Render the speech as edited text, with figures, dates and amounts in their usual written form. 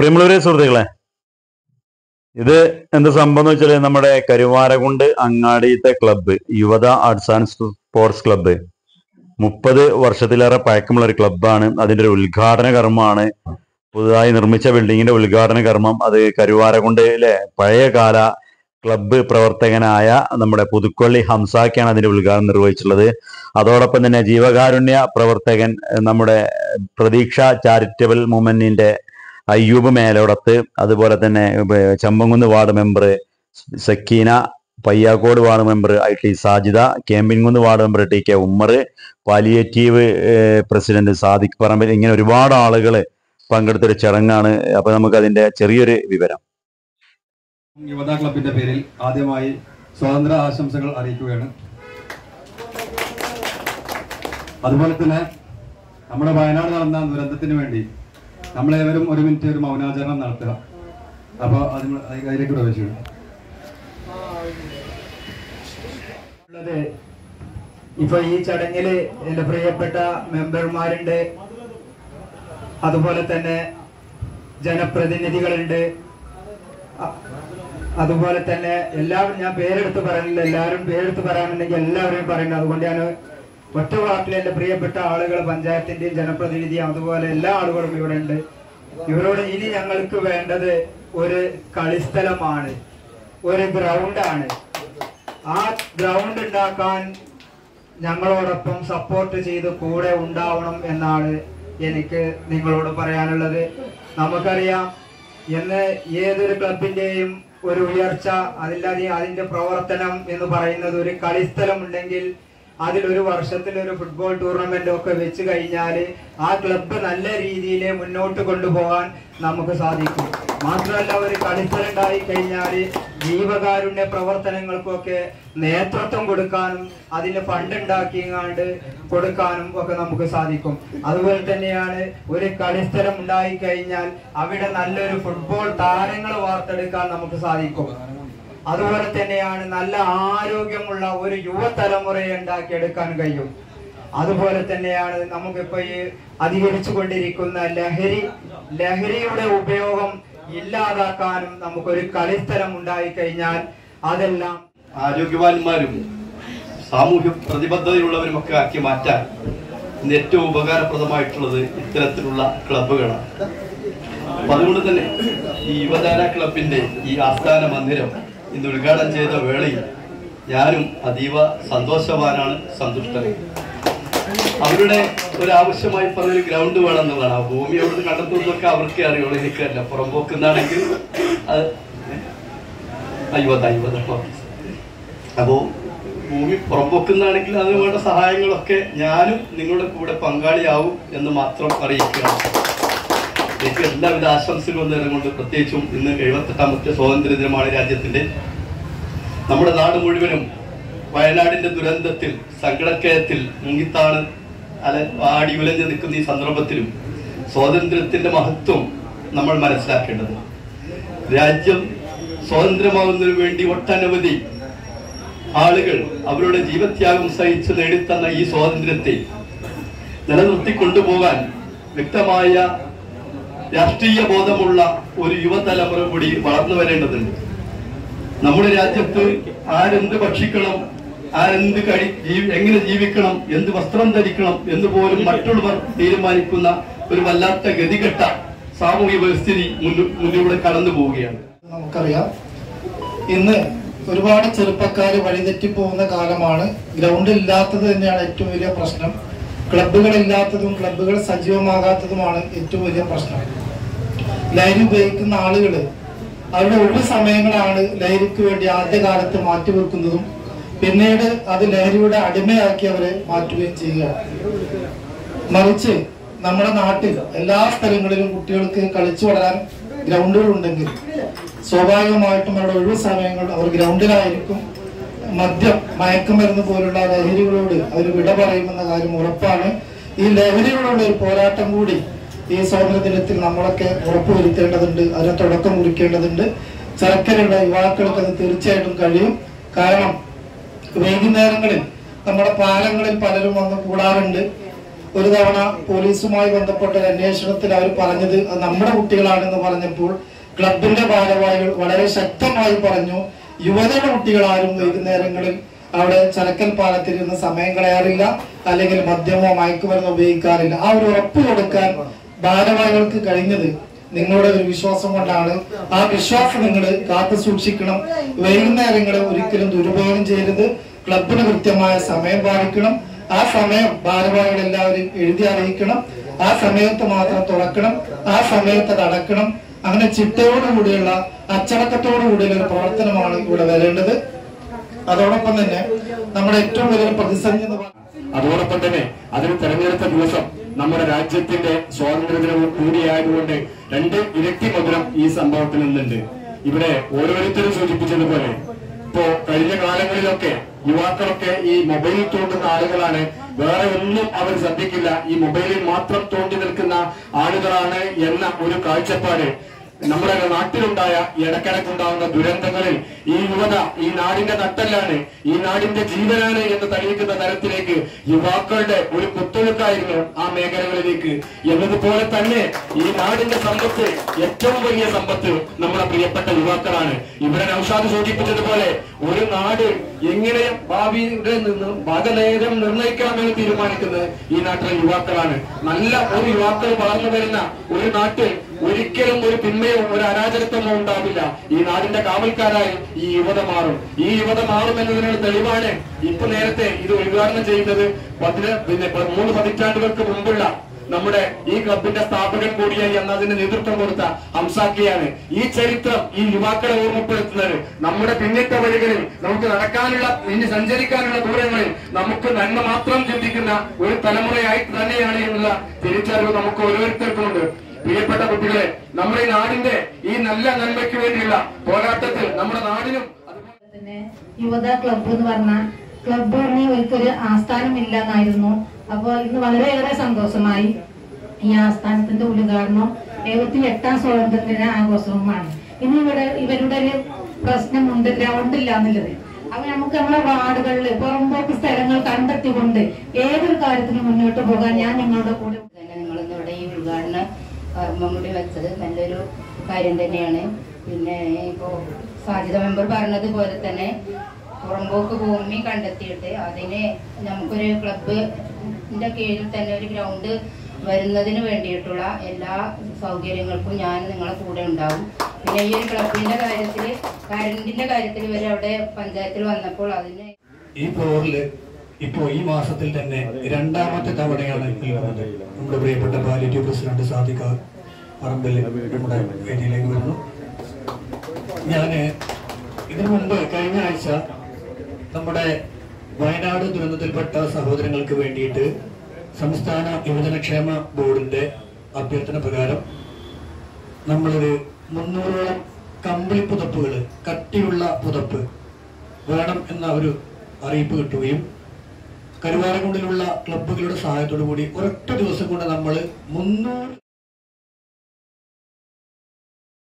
പ്രിയമുള്ളവരെ സുഹൃത്തുക്കളെ, ഇത് എന്ത് സംഭവം എന്ന് വെച്ചാൽ നമ്മുടെ കരുവാരകുണ്ട് അങ്ങാടിയത്തെ club Yuvatha arts and sports club 30 വർഷത്തിലേറെ പഴക്കമുള്ള ഒരു ക്ലബ്ബാണ്. അതിന്റെ ഒരു ഉദ്ഘാടന കർമ്മമാണ്. പുതുതായി നിർമ്മിച്ച ബിൽഡിങ്ങിന്റെ ഉദ്ഘാടന കർമ്മം അത് കരുവാരകുണ്ടിലെ പഴയകാല ക്ലബ്ബ് പ്രവർത്തകനായ നമ്മുടെ പുതുക്കൊള്ളി ഹംസാക്കാണ് അതിന്റെ ഉദ്ഘാടനം നിർവഹിച്ചിട്ടുള്ളത്. അതോടൊപ്പം തന്നെ ജീവകാരുണ്യ പ്രവർത്തകൻ നമ്മുടെ പ്രതീക്ഷ ചാരിറ്റബിൾ മൂവ്മെന്റിന്റെ അയ്യൂബ് മേലോടത്ത്, അതുപോലെ തന്നെ Chambankunnu ward member Sakeena, Payyakode ward member T Sajida, Kembinkunnu ward member T K Ummer, palliative president Sadiq Parambil, ഇങ്ങനെ ഒരുപാട് ആളുകൾ പങ്കെടുത്തൊരു ചടങ്ങാണ്. അപ്പൊ നമുക്ക് അതിന്റെ ചെറിയൊരു വിവരം. യുവതാ ക്ലബിന്റെ പേരിൽ ആദ്യമായി സ്വാതന്ത്ര്യ ആശംസകൾ അറിയിക്കുകയാണ്. അതുപോലെ തന്നെ നമ്മുടെ വയനാട് നടന്ന ദുരന്തത്തിന് വേണ്ടി നമ്മളേവരും ഒരു മിനിറ്റ് ഒരു മൗനാചരണം നടത്തുക. അപ്പൊ അതിലേക്ക് പ്രവേശിക്കണം. ഇപ്പൊ ഈ ചടങ്ങില് എന്റെ പ്രിയപ്പെട്ട മെമ്പർമാരുണ്ട്, അതുപോലെ തന്നെ ജനപ്രതിനിധികളുണ്ട്, അതുപോലെ തന്നെ എല്ലാവരും, ഞാൻ പേരെടുത്ത് പറയുന്നില്ല, എല്ലാവരും പേരെടുത്ത് പറയാനുണ്ടെങ്കിൽ എല്ലാവരെയും പറയുന്നത്. അതുകൊണ്ട് ഞാൻ ഒറ്റ വാക്കിൽ എന്റെ പ്രിയപ്പെട്ട ആളുകൾ, പഞ്ചായത്തിന്റെയും ജനപ്രതിനിധിയും അതുപോലെ എല്ലാ ആളുകളും ഇവിടെ ഉണ്ട്. ഇവരോട് ഇനി ഞങ്ങൾക്ക് വേണ്ടത് ഒരു കളിസ്ഥലമാണ്, ഒരു ഗ്രൗണ്ടാണ്. ആ ഗ്രൗണ്ട് ഉണ്ടാക്കാൻ ഞങ്ങളോടൊപ്പം സപ്പോർട്ട് ചെയ്ത് കൂടെ ഉണ്ടാവണം എന്നാണ് എനിക്ക് നിങ്ങളോട് പറയാനുള്ളത്. നമുക്കറിയാം, എന്ന് ഏതൊരു ക്ലബിന്റെയും ഒരു ഉയർച്ച, അതിന്റെ പ്രവർത്തനം എന്ന് പറയുന്നത് ഒരു കളിസ്ഥലം ഉണ്ടെങ്കിൽ അതിലൊരു വർഷത്തിൽ ഒരു ഫുട്ബോൾ ടൂർണമെന്റ് ഒക്കെ വെച്ച് കഴിഞ്ഞാൽ ആ ക്ലബ്ബ് നല്ല രീതിയിൽ മുന്നോട്ട് കൊണ്ടുപോകാൻ നമുക്ക് സാധിക്കും. മാത്രമല്ല, ഒരു കളിസ്ഥലം ഉണ്ടായി കഴിഞ്ഞാൽ ജീവകാരുണ്യ പ്രവർത്തനങ്ങൾക്കൊക്കെ നേതൃത്വം കൊടുക്കാനും അതിന് ഫണ്ട് ഉണ്ടാക്കിയാണ്ട് കൊടുക്കാനും ഒക്കെ നമുക്ക് സാധിക്കും. അതുപോലെ തന്നെയാണ് ഒരു കളിസ്ഥലം ഉണ്ടായി കഴിഞ്ഞാൽ അവിടെ നല്ലൊരു ഫുട്ബോൾ താരങ്ങൾ വാർത്തെടുക്കാൻ നമുക്ക് സാധിക്കും. അതുപോലെ തന്നെയാണ് നല്ല ആരോഗ്യമുള്ള ഒരു യുവതലമുറയെ ഉണ്ടാക്കിയെടുക്കാൻ കഴിയും. അതുപോലെ തന്നെയാണ് നമുക്കിപ്പോ ഈ അധികരിച്ചു കൊണ്ടിരിക്കുന്ന ലഹരിയുടെ ഉപയോഗം ഇല്ലാതാക്കാനും നമുക്കൊരു കളിസ്ഥലം ഉണ്ടായി കഴിഞ്ഞാൽ അതെല്ലാം ആരോഗ്യവാന്മാരും സാമൂഹ്യ പ്രതിബദ്ധതയുള്ളവരും ഒക്കെ ആക്കി മാറ്റാൻ ഇന്ന് ഏറ്റവും ഉപകാരപ്രദമായിട്ടുള്ളത് ഇത്തരത്തിലുള്ള ക്ലബ്ബുകളാണ്. അപ്പൊ അതുകൊണ്ട് തന്നെ ഈ യുവജന ക്ലബിന്റെ ഈ ആസ്ഥാന മന്ദിരം ഇന്ന് ഉദ്ഘാടനം ചെയ്ത വേളയിൽ ഞാനും അതീവ സന്തോഷവാനാണ്, സന്തുഷ്ടൻ. അവരുടെ ഒരാവശ്യമായി പറഞ്ഞൊരു ഗ്രൗണ്ട് വേണമെന്നുള്ളതാണ്. ആ ഭൂമി അവിടുന്ന് കണ്ടെത്തുന്നതൊക്കെ അവർക്ക് അറിയുള്ളൂ, എനിക്കല്ല. പുറമ്പോക്കുന്നാണെങ്കിൽ അത് അപ്പോ ഭൂമി പുറമ്പോക്കുന്നാണെങ്കിൽ അതിന് വേണ്ട സഹായങ്ങളൊക്കെ ഞാനും നിങ്ങളുടെ കൂടെ പങ്കാളിയാവും എന്ന് മാത്രം അറിയിക്കുകയാണ്. എനിക്ക് എല്ലാവിധ ആശംസകളും നേർന്നുകൊണ്ട്, പ്രത്യേകിച്ചും ഇന്ന് 78ാമത്തെ സ്വാതന്ത്ര്യ ദിനമാണ് രാജ്യത്തിന്റെ. നമ്മുടെ നാട് മുഴുവനും വയനാടിന്റെ ദുരന്തത്തിൽ, സങ്കടക്കയത്തിൽ മുങ്ങിത്താണ് ആടി ഉലഞ്ഞു നിൽക്കുന്ന ഈ സന്ദർഭത്തിലും സ്വാതന്ത്ര്യത്തിന്റെ മഹത്വം നമ്മൾ മനസ്സിലാക്കേണ്ടത്. രാജ്യം സ്വാതന്ത്ര്യമാവുന്നതിനു വേണ്ടി ഒട്ടനവധി ആളുകൾ അവരുടെ ജീവത്യാഗം സഹിച്ച് നേടിത്തന്ന ഈ സ്വാതന്ത്ര്യത്തെ നിലനിർത്തിക്കൊണ്ടുപോകാൻ വ്യക്തമായ രാഷ്ട്രീയ ബോധമുള്ള ഒരു യുവതലമുറ കൂടി വളർന്നു വരേണ്ടതുണ്ട്. നമ്മുടെ രാജ്യത്ത് ആരെന്ത് ഭക്ഷിക്കണം, ആരെന്ത് എങ്ങനെ ജീവിക്കണം, എന്ത് വസ്ത്രം ധരിക്കണം എന്ന് പോലും മറ്റുള്ളവർ തീരുമാനിക്കുന്ന ഒരു വല്ലാത്ത ഗതികെട്ട സാമൂഹ്യ വ്യവസ്ഥിതി മുന്നിലൂടെ കടന്നു പോവുകയാണ്. നമുക്കറിയാം, ഇന്ന് ഒരുപാട് ചെറുപ്പക്കാർ വഴിതെറ്റിപ്പോകുന്ന കാലമാണ്. ഗ്രൗണ്ട് ഇല്ലാത്തത് തന്നെയാണ് ഏറ്റവും വലിയ പ്രശ്നം. ക്ലബ്ബുകൾ ഇല്ലാത്തതും ക്ലബ്ബുകൾ സജീവമാകാത്തതുമാണ് ഏറ്റവും വലിയ പ്രശ്നം. ലഹരി ഉപയോഗിക്കുന്ന ആളുകൾ അവരുടെ ഒഴിവ് സമയങ്ങളാണ് ലഹരിക്ക് വേണ്ടി ആദ്യകാലത്ത് മാറ്റിവെക്കുന്നതും പിന്നീട് അത് ലഹരിയുടെ അടിമയാക്കി അവരെ മാറ്റുകയും ചെയ്യുകയാണ്. മറിച്ച് നമ്മുടെ നാട്ടിൽ എല്ലാ സ്ഥലങ്ങളിലും കുട്ടികൾക്ക് കളിച്ചു വളരാൻ ഗ്രൗണ്ടുകൾ ഉണ്ടെങ്കിൽ സ്വാഭാവികമായിട്ടും അവരുടെ ഒഴിവ് സമയങ്ങൾ അവർ ഗ്രൗണ്ടിലായിരിക്കും. മദ്യം, മയക്കുമരുന്ന് പോലുള്ള ലഹരികളോട് അവർ വിട പറയുമെന്ന കാര്യം ഉറപ്പാണ്. ഈ ലഹരികളോട് ഒരു പോരാട്ടം കൂടി ഈ സ്വാതന്ത്ര്യ ദിനത്തിൽ നമ്മളൊക്കെ ഉറപ്പുവരുത്തേണ്ടതുണ്ട്, അതിന് തുടക്കം കുറിക്കേണ്ടതുണ്ട്. ചെറുക്കലുള്ള യുവാക്കൾക്ക് അത് തീർച്ചയായിട്ടും കഴിയും. കാരണം വൈകുന്നേരങ്ങളിൽ നമ്മുടെ പാലങ്ങളിൽ പലരും വന്ന് കൂടാറുണ്ട്. ഒരു തവണ പോലീസുമായി ബന്ധപ്പെട്ട ഒരു അന്വേഷണത്തിൽ അവർ പറഞ്ഞത് അത് നമ്മുടെ കുട്ടികളാണെന്ന് പറഞ്ഞപ്പോൾ ക്ലബിന്റെ ഭാരവാഹികൾ വളരെ ശക്തമായി പറഞ്ഞു, യുവതയുടെ കുട്ടികളാരും വൈകുന്നേരങ്ങളിൽ അവിടെ ചരക്കൽ പാലത്തിൽ നിന്ന് സമയം കളയാറില്ല, അല്ലെങ്കിൽ മദ്യമോ മയക്കുമരുന്നോ ഉപയോഗിക്കാറില്ല. ആ ഒരു ഉറപ്പ് കൊടുക്കാൻ ഭാരവാഹികൾക്ക് കഴിഞ്ഞത് നിങ്ങളുടെ ഒരു വിശ്വാസം കൊണ്ടാണ്. ആ വിശ്വാസം നിങ്ങൾ കാത്തു സൂക്ഷിക്കണം. വൈകുന്നേരങ്ങളെ ഒരിക്കലും ദുരുപയോഗം ചെയ്യരുത്. ക്ലബിന് കൃത്യമായ സമയം പാലിക്കണം. ആ സമയം ഭാരവാഹികൾ എല്ലാവരും എഴുതി അറിയിക്കണം. ആ സമയത്ത് മാത്രം തുറക്കണം, ആ സമയത്ത് അത് അടക്കണം. അങ്ങനെ ചിട്ടയോടുകൂടിയുള്ള അച്ചടക്കത്തോടുകൂടിയുള്ള ഒരു പ്രവർത്തനമാണ് ഇവിടെ വരേണ്ടത്. അതോടൊപ്പം തന്നെ നമ്മുടെ ഏറ്റവും വലിയൊരു പ്രതിസന്ധി എന്ന് പറഞ്ഞാൽ അതോടൊപ്പം തന്നെ അതിന് തെരഞ്ഞെടുത്ത ദിവസം നമ്മുടെ രാജ്യത്തിന്റെ സ്വാതന്ത്ര്യദിനവും കൂടിയായതുകൊണ്ട് 2 ഇരട്ടി മധുരം ഈ സംഭവത്തിൽ നിന്നുണ്ട്. ഇവിടെ ഓരോരുത്തരും സൂചിപ്പിച്ചതുപോലെ ഇപ്പോ കഴിഞ്ഞ കാലങ്ങളിലൊക്കെ യുവാക്കളൊക്കെ ഈ മൊബൈൽ തോണ്ടുന്ന ആളുകളാണ്. വേറെ ഒന്നും അവർ ശ്രദ്ധിക്കില്ല. ഈ മൊബൈലിൽ മാത്രം തോണ്ടി നിൽക്കുന്ന ആളുകളാണ് എന്ന ഒരു കാഴ്ചപ്പാട് നമ്മുടെ നാട്ടിലുണ്ടായ ഇടക്കിടക്കുണ്ടാകുന്ന ദുരന്തങ്ങളിൽ ഈ യുവത ഈ നാടിന്റെ നട്ടെല്ലാണ്, ഈ നാടിന്റെ ജീവനാണ് എന്ന് തെളിയിക്കുന്ന തരത്തിലേക്ക് യുവാക്കളുടെ ഒരു കുത്തൊഴുക്കായിരുന്നു ആ മേഖലകളിലേക്ക്. എന്നതുപോലെ തന്നെ ഈ നാടിന്റെ സമ്പത്ത്, ഏറ്റവും വലിയ സമ്പത്ത് നമ്മുടെ പ്രിയപ്പെട്ട യുവാക്കളാണ്. ഇവിടെ നൗഷാദ് സൂചിപ്പിച്ചതുപോലെ ഒരു നാട് എങ്ങനെ ഭാവിയുടെ നിന്ന് ഭാഗനേരം നിർണ്ണയിക്കാമെന്ന് തീരുമാനിക്കുന്നത് ഈ നാട്ടിലെ യുവാക്കളാണ്. നല്ല ഒരു യുവാക്കൾ വളർന്നു വരുന്ന ഒരു നാട്ടിൽ ഒരിക്കലും ഒരു പിന്മയോ ഒരു അരാജകത്വമോ ഉണ്ടാവില്ല. ഈ നാടിന്റെ കാവൽക്കാരായി ഈ യുവത മാറും. ഈ യുവത മാറും എന്നതിനുള്ള തെളിവാണ് ഇപ്പൊ നേരത്തെ ഇത് ഉദ്ഘാടനം ചെയ്യുന്നത് 3 പതിറ്റാണ്ടുകൾക്ക് മുമ്പുള്ള നമ്മുടെ ഈ ക്ലബിന്റെ സ്ഥാപകൻ കൂടിയായി അന്ന് അതിന് നേതൃത്വം കൊടുത്ത ഹംസാക്കിയാണ്. ഈ ചരിത്രം ഈ യുവാക്കളെ ഓർമ്മപ്പെടുത്തുന്നത് നമ്മുടെ പിന്നിട്ട വഴികളിൽ നമുക്ക് നടക്കാനുള്ള, ഇനി സഞ്ചരിക്കാനുള്ള ദൂരങ്ങളിൽ നമുക്ക് നന്മ മാത്രം ചിന്തിക്കുന്ന ഒരു തലമുറയായിട്ട് തന്നെയാണ് എന്നുള്ള തിരിച്ചറിവ് നമുക്ക് ഓരോരുത്തർക്കുമുണ്ട്. പ്രിയപ്പെട്ട കുട്ടികളെ, നമ്മുടെ ഈ നാടിന്റെ ഈ നല്ല നന്മയ്ക്ക് വേണ്ടിയുള്ള പോരാട്ടത്തിൽ നമ്മുടെ നാടിനും തന്നെ യുവത ക്ലബ്ബ് എന്ന് പറഞ്ഞ ക്ലബ്ബ് ഒരിക്കൊരു ആസ്ഥാനം ഇല്ലെന്നായിരുന്നു. അപ്പോൾ ഇന്ന് വളരെയേറെ സന്തോഷമായി. ഈ ആസ്ഥാനത്തിന്റെ ഉദ്ഘാടനം 78ാം സ്വാതന്ത്ര്യദിന ആഘോഷവുമാണ്. ഇനി ഇവരുടെ ഒരു പ്രശ്നമുണ്ട്, ഗ്രൗണ്ട് ഇല്ല എന്നുള്ളത്. അപ്പൊ നമുക്ക് നമ്മളെ വാർഡുകളിൽ പുറമ്പോക്ക് സ്ഥലങ്ങൾ കണ്ടെത്തിക്കൊണ്ട് ഏതൊരു കാര്യത്തിനും മുന്നോട്ട് പോകാൻ ഞാൻ നിങ്ങളുടെ കൂടെ നിങ്ങളിന്നിവിടെ ഈ ഉദ്ഘാടന കർമ്മം കൂടി വെച്ചത് നല്ലൊരു കാര്യം തന്നെയാണ്. പിന്നെ ഇപ്പോൾ സാജിദ മെമ്പർ പറഞ്ഞതുപോലെ തന്നെ പുറമ്പോക്ക് ഭൂമി കണ്ടെത്തിയിട്ട് അതിന് നമുക്കൊരു ക്ലബിന്റെ കീഴിൽ തന്നെ ഒരു ഗ്രൗണ്ട് വരുന്നതിന് വേണ്ടിയിട്ടുള്ള എല്ലാ സൗകര്യങ്ങൾക്കും ഞാൻ നിങ്ങളെ കൂടെ ഉണ്ടാവും. പിന്നെ ഈ ഒരു ക്ലബിന്റെ കാര്യത്തിൽ കറണ്ടിന്റെ കാര്യത്തിൽ ഇവർ അവിടെ പഞ്ചായത്തിൽ വന്നപ്പോൾ അതിന് ഈ ഫ്ലോറില് ഇപ്പോ ഈ മാസത്തിൽ തന്നെ 2ാമത്തെ തവണയാണ് നൽകുന്നത്. നമ്മുടെ പ്രിയപ്പെട്ട പാലിറ്റീവ് പ്രസിഡന്റ് സാദിഖ് പറമ്പിൽ നമ്മുടെ വേദിയിലേക്ക് വരുന്നു. ഞാന് ഇതിനു മുമ്പ് കഴിഞ്ഞ ആഴ്ച നമ്മുടെ വയനാട് ദുരന്തത്തിൽപ്പെട്ട സഹോദരങ്ങൾക്ക് വേണ്ടിയിട്ട് സംസ്ഥാന യുവജനക്ഷേമ ബോർഡിന്റെ അഭ്യർത്ഥന പ്രകാരം നമ്മളൊരു 300ഓളം കമ്പിളി പുതപ്പുകൾ, കട്ടിയുള്ള പുതപ്പ് വേണം എന്ന ഒരു അറിയിപ്പ് കിട്ടുകയും കരുവാരക്കുണ്ടിലുള്ള ക്ലബ്ബുകളുടെ സഹായത്തോടു കൂടി ഒരൊറ്റ ദിവസം കൊണ്ട് നമ്മൾ 300